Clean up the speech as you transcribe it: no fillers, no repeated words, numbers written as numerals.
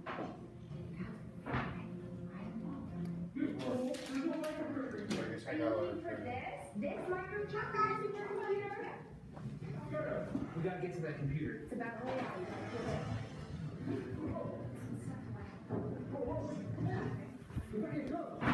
This microchip is in your computer. We gotta get to that computer. It's about reality. Whoa.